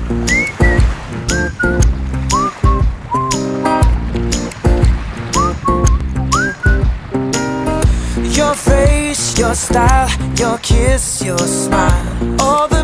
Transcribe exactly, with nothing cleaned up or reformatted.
Your face, your style, your kiss, your smile, all the